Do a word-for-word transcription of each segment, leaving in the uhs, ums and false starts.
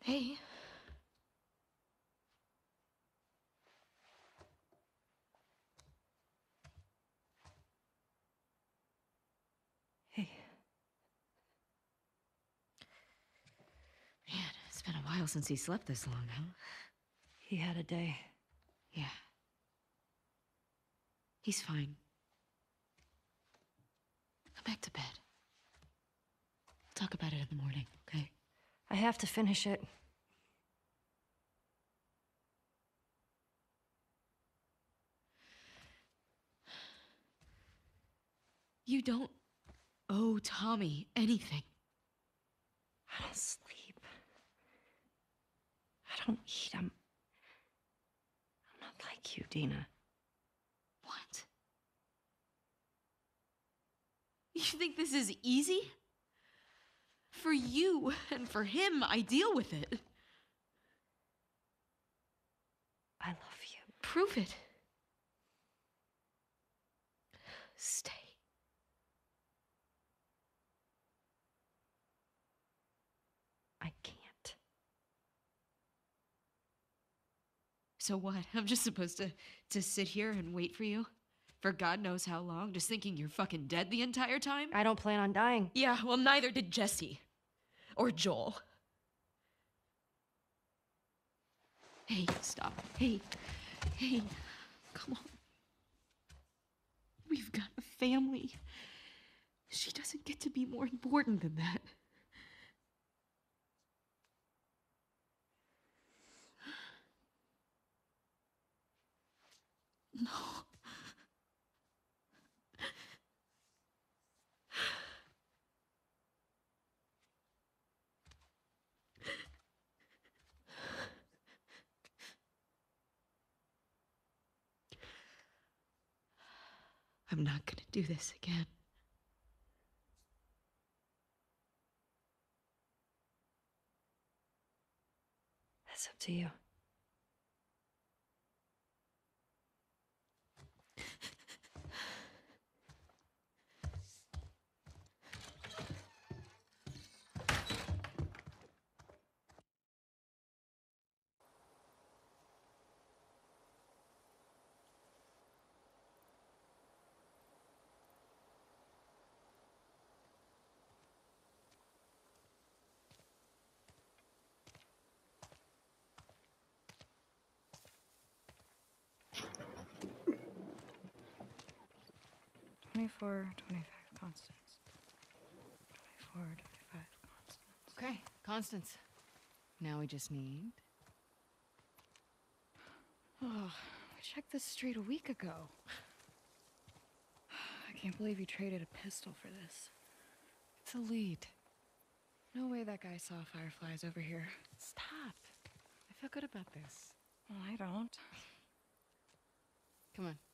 Hey. Hey. Man, it's been a while since he slept this long, huh? He had a day. Yeah. He's fine. Go back to bed. We'll talk about it in the morning, okay? I have to finish it. You don't owe Tommy anything. I don't sleep. I don't eat. I'm... I'm not like you, Dina. What? You think this is easy? For you and for him, I deal with it. I love you. Prove it. Stay. I can't. So what? I'm just supposed to, to sit here and wait for you? For God knows how long? Just thinking you're fucking dead the entire time? I don't plan on dying. Yeah, well, neither did Jesse. Or Joel. Hey, stop. Hey. Hey. Come on. We've got a family. She doesn't get to be more important than that. No. I'm not gonna do this again. That's up to you. twenty-four, twenty-five constants. twenty-four, twenty-five constants. Okay, Constance. Now we just need... Oh, I checked this street a week ago. I can't believe you traded a pistol for this. It's a lead. No way that guy saw fireflies over here. Stop. I feel good about this. Well, I don't. Come on.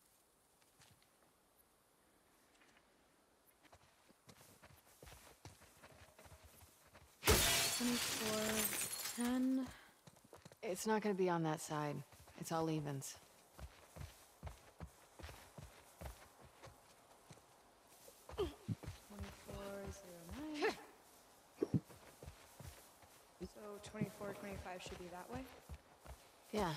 twenty-four, ten. It's not gonna be on that side. It's all evens. twenty-four, zero, nine. So twenty-four, twenty-five should be that way? Yeah.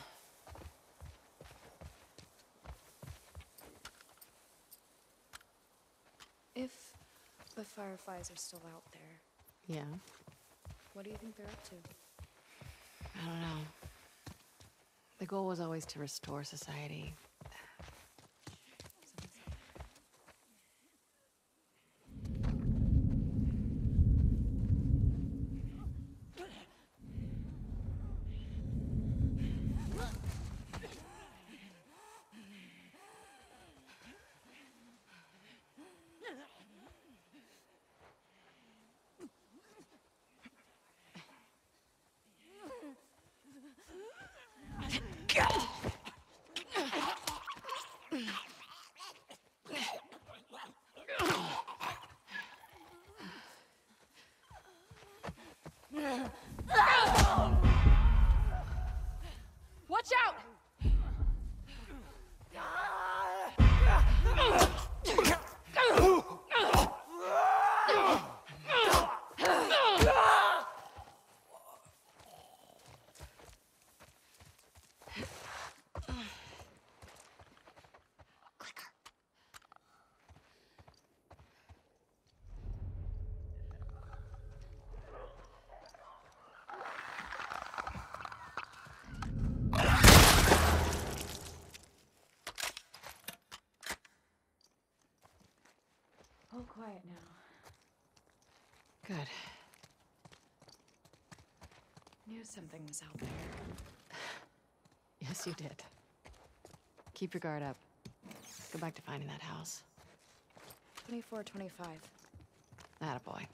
If the fireflies are still out there, Yeah. what do you think they're up to? I don't know. The goal was always to restore society. Watch out! Good. Knew something was out there. Yes, you did. Keep your guard up. Go back to finding that house. twenty-four twenty-five. Attaboy.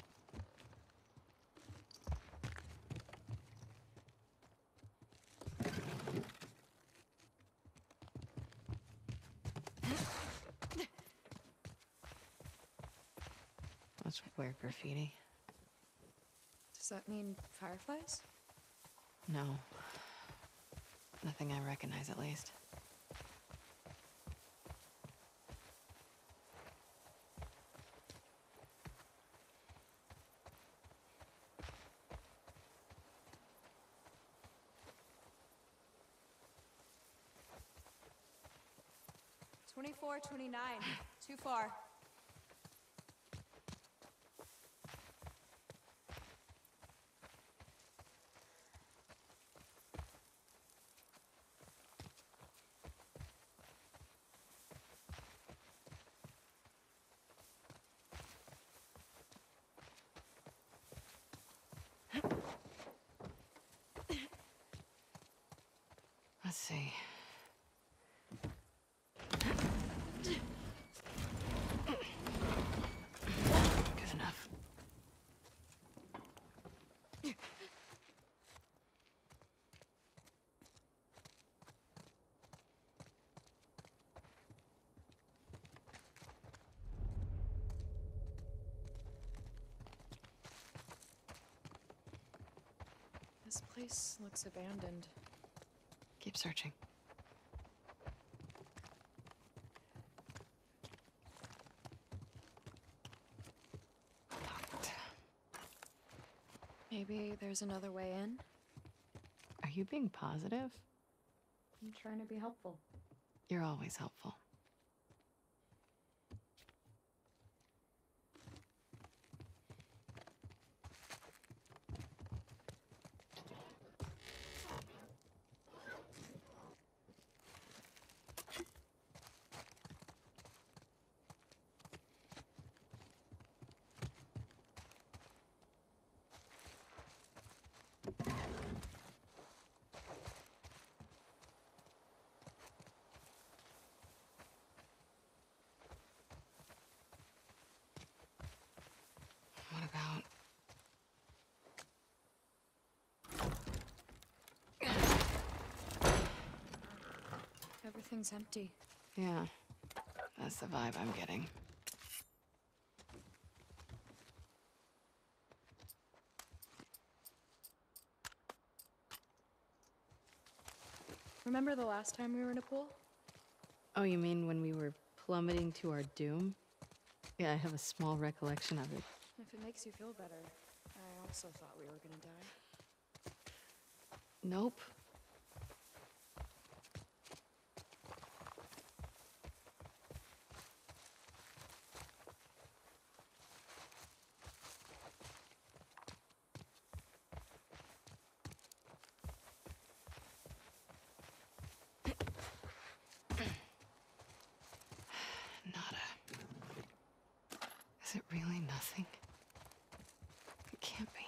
That's weird graffiti. Does that mean fireflies? No. Nothing I recognize, at least. twenty-four twenty-nine. Too far. Let's see. Good enough. This place looks abandoned. Keep searching. Locked. Maybe there's another way in? Are you being positive? I'm trying to be helpful. You're always helpful. What about... Everything's empty. Yeah, that's the vibe I'm getting. Remember the last time we were in a pool? Oh, you mean when we were plummeting to our doom? Yeah, I have a small recollection of it. If it makes you feel better, I also thought we were gonna die. Nope. Nada. Is it really nothing? It can't be.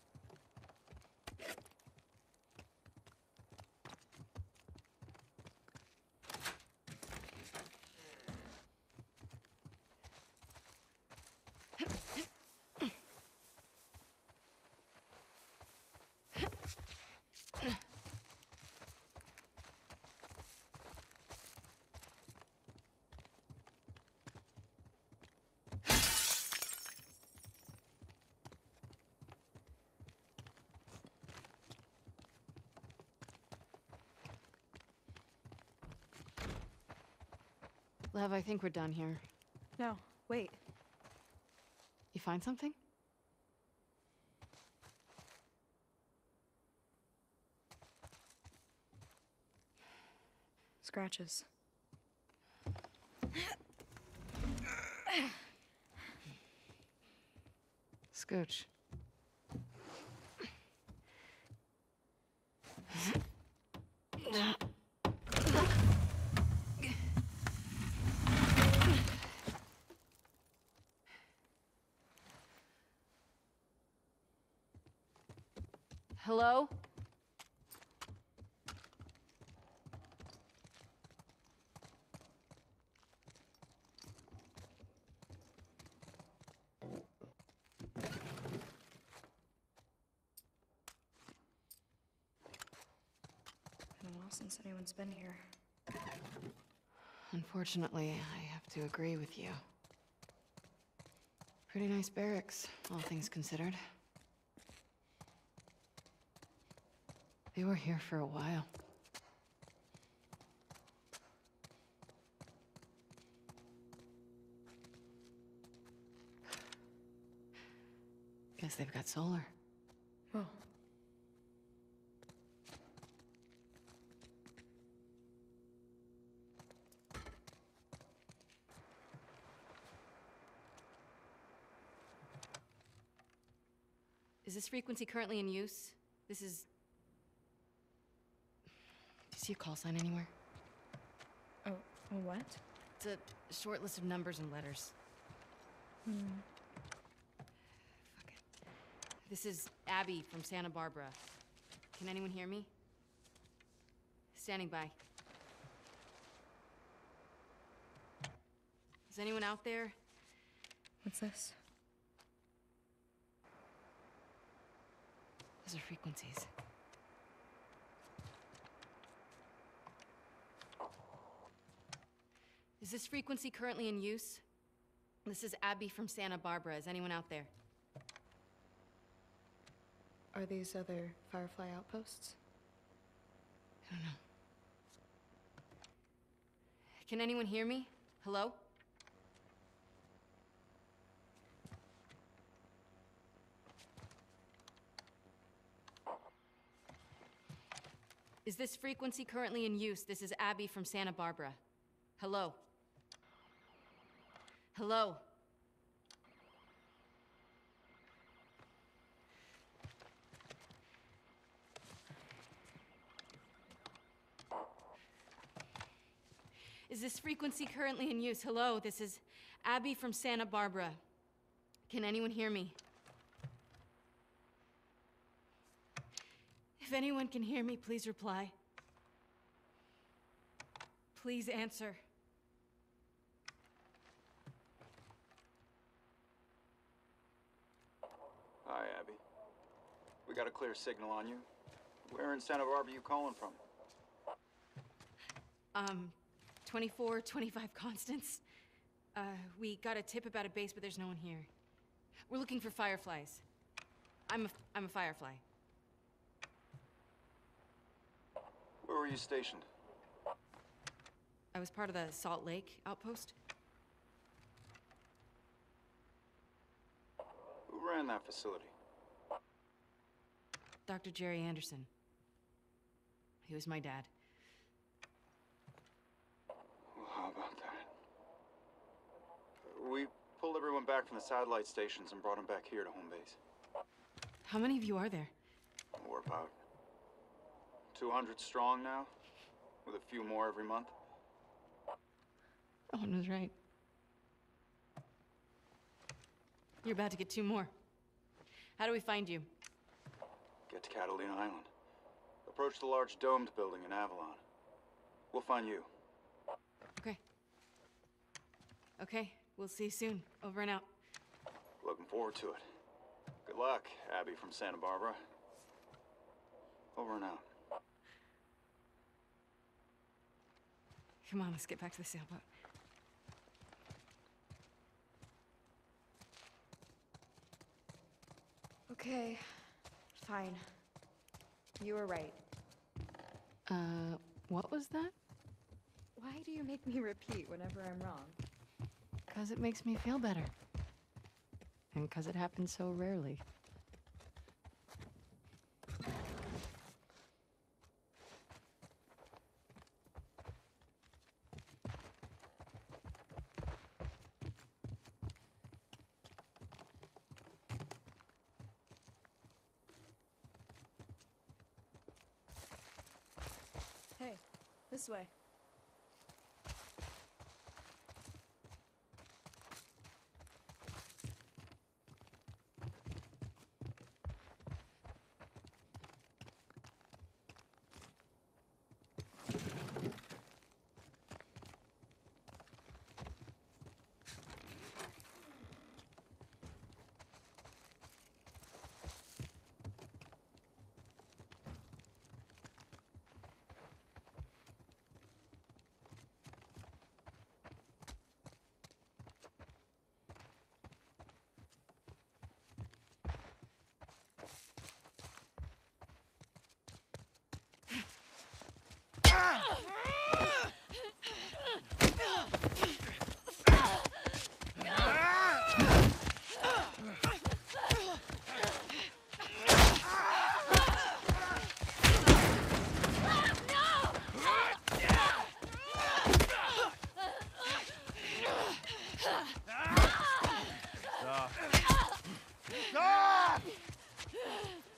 Lev, I think we're done here. No, wait. You find something? Scratches. Scooch. Hello? Been a while since anyone's been here. Unfortunately, I have to agree with you. Pretty nice barracks, all things considered. They were here for a while. Guess they've got solar. Oh. Is this frequency currently in use? This is... Do you see a call sign anywhere? Oh, a what? It's a short list of numbers and letters. Hmm. Fuck it. This is Abby from Santa Barbara. Can anyone hear me? Standing by. Is anyone out there? What's this? Those are frequencies. Is this frequency currently in use? This is Abby from Santa Barbara. Is anyone out there? Are these other Firefly outposts? I don't know. Can anyone hear me? Hello? Is this frequency currently in use? This is Abby from Santa Barbara. Hello? Hello? Is this frequency currently in use? Hello, this is Abby from Santa Barbara. Can anyone hear me? If anyone can hear me, please reply. Please answer. Hi, Abby. We got a clear signal on you. Where in Santa Barbara you calling from? Um, twenty-four twenty-five Constance. Uh, we got a tip about a base, but there's no one here. We're looking for fireflies. I'm a, I'm a firefly. Where were you stationed? I was part of the Salt Lake outpost. Who ran that facility? Doctor Jerry Anderson. He was my dad. Well, how about that? We pulled everyone back from the satellite stations and brought them back here to home base. How many of you are there? We're about two hundred strong now, with a few more every month. Owen was right. You're about to get two more. How do we find you? Get to Catalina Island. Approach the large domed building in Avalon. We'll find you. Okay. Okay, we'll see you soon. Over and out. Looking forward to it. Good luck, Abby from Santa Barbara. Over and out. Come on, let's get back to the sailboat. Okay, fine. You were right. Uh, what was that? Why do you make me repeat whenever I'm wrong? Because it makes me feel better. And because it happens so rarely. Hey, this way.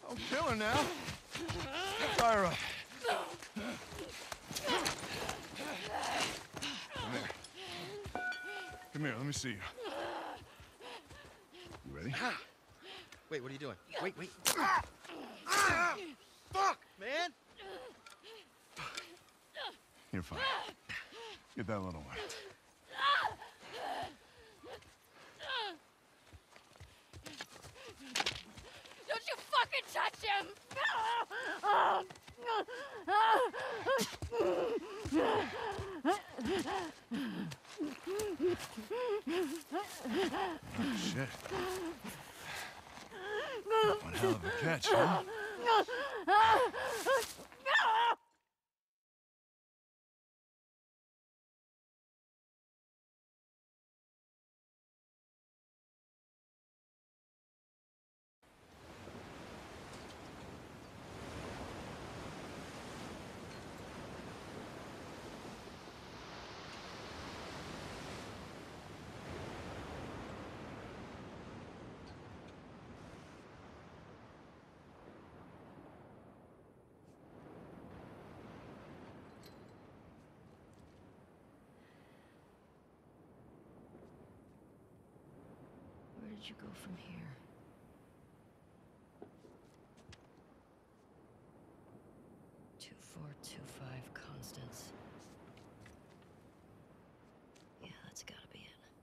Don't kill her now. Tie her up. Come here. Come here, let me see you. You ready? Wait, what are you doing? Wait, wait. Ah! Ah! Fuck, man! You're fine. Get that little one. Don't you fucking touch him! Oh, shit. One hell of a catch, huh? Where did you go from here? Two, four, two, five constants. Yeah, that's gotta be it.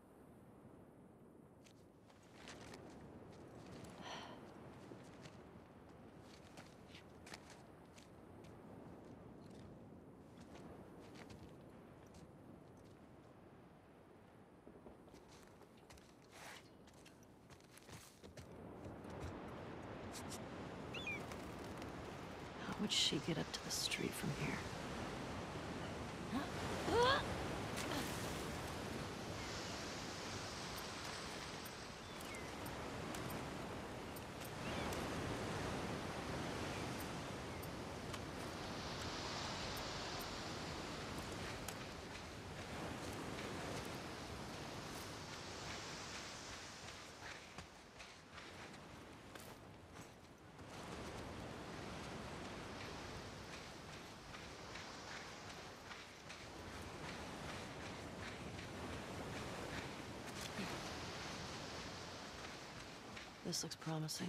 How would she get up to the street from here? This looks promising.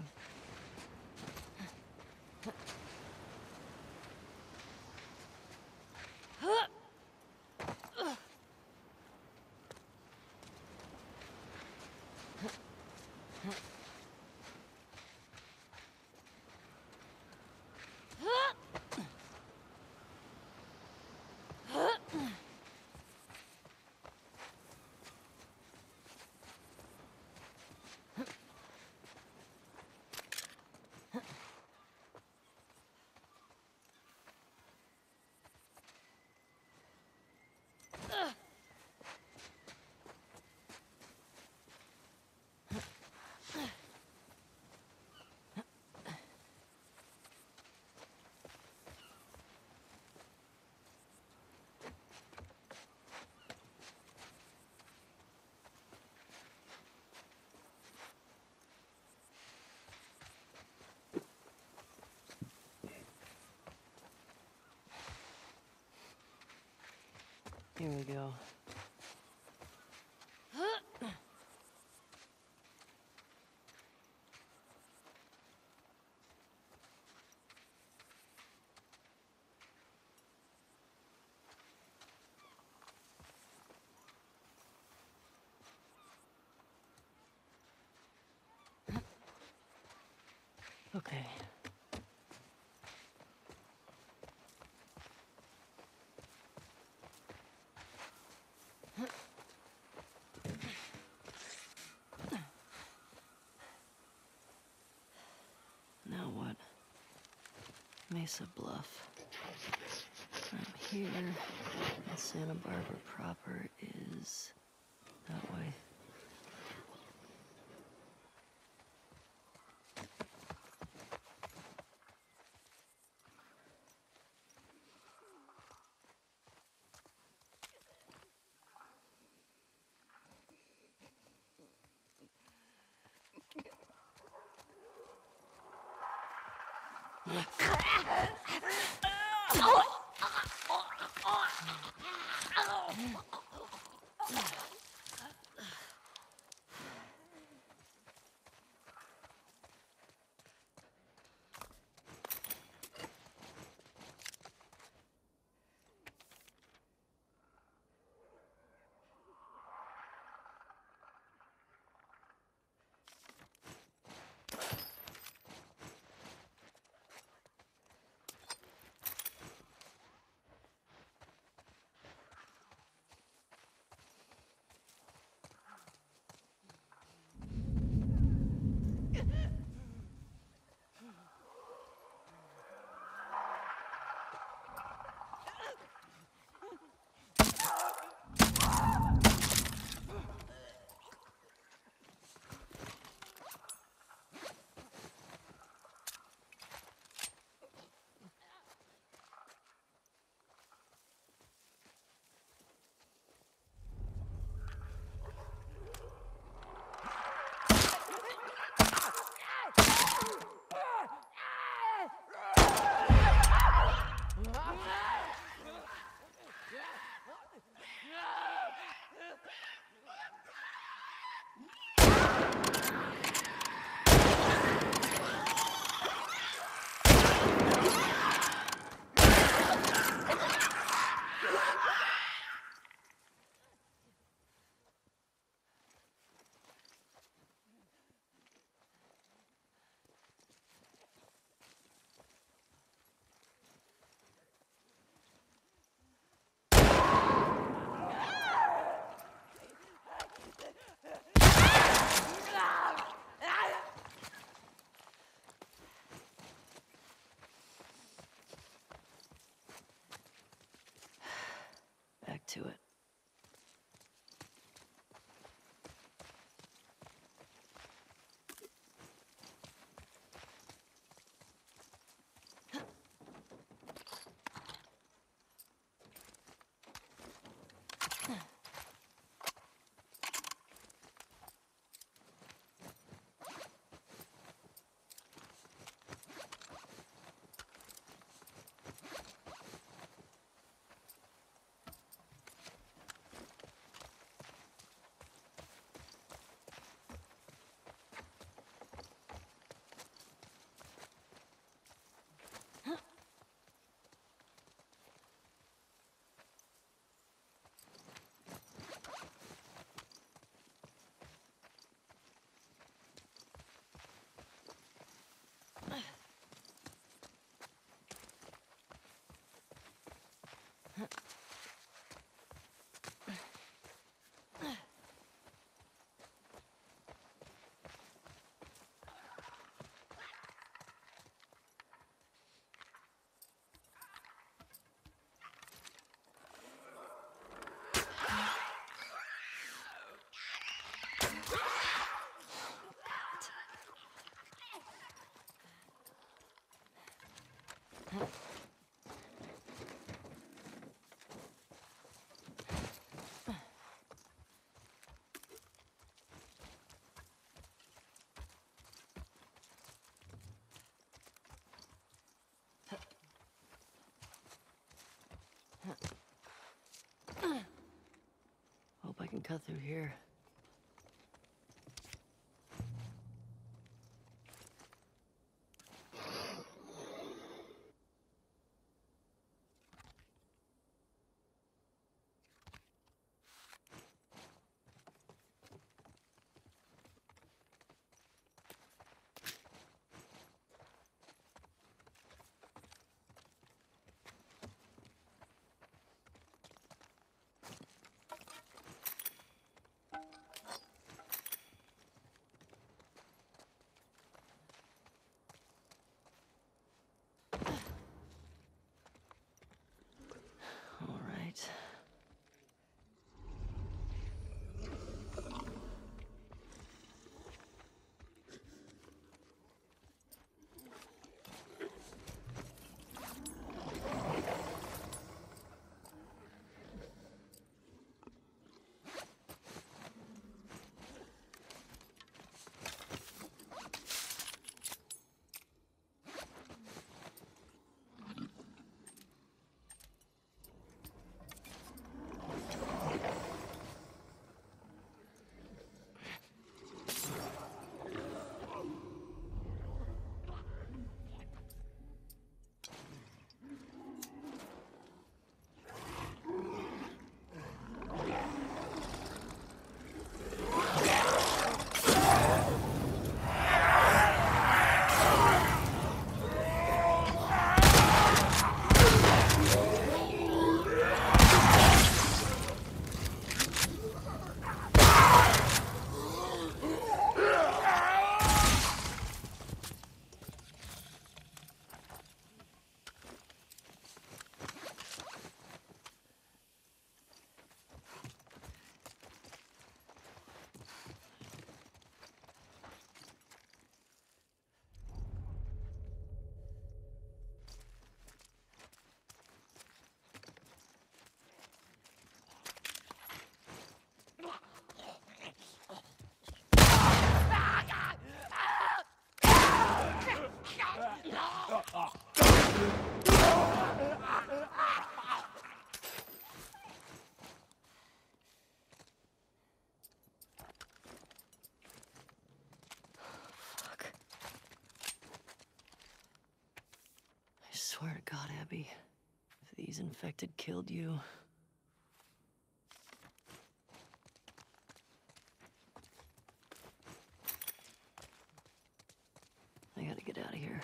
Here we go. Okay. Now what? Mesa Bluff. I'm here, and Santa Barbara proper is that way. Back to it. Hope I can cut through here. Fuck. I swear to God, Abby, if these infected killed you... I gotta get out of here.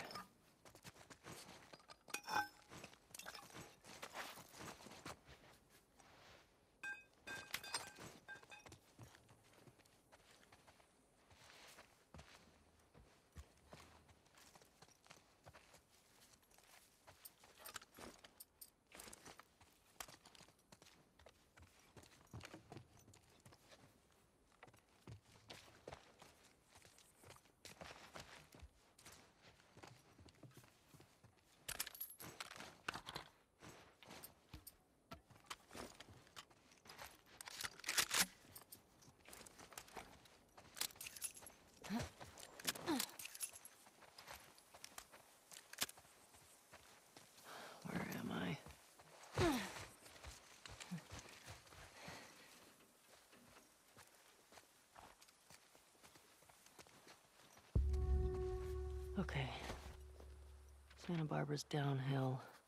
Where am I? Okay. Santa Barbara's downhill.